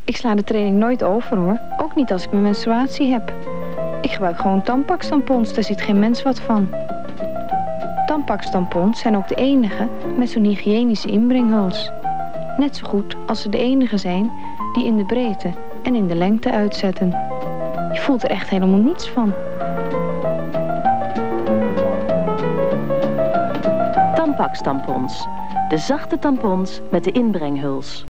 Ik sla de training nooit over hoor. Ook niet als ik mijn menstruatie heb. Ik gebruik gewoon Tampax-tampons, daar ziet geen mens wat van. Tampax-tampons zijn ook de enige met zo'n hygiënische inbrenghuls. Net zo goed als ze de enige zijn die in de breedte en in de lengte uitzetten. Je voelt er echt helemaal niets van. Tampax tampons. De zachte tampons met de inbrenghuls.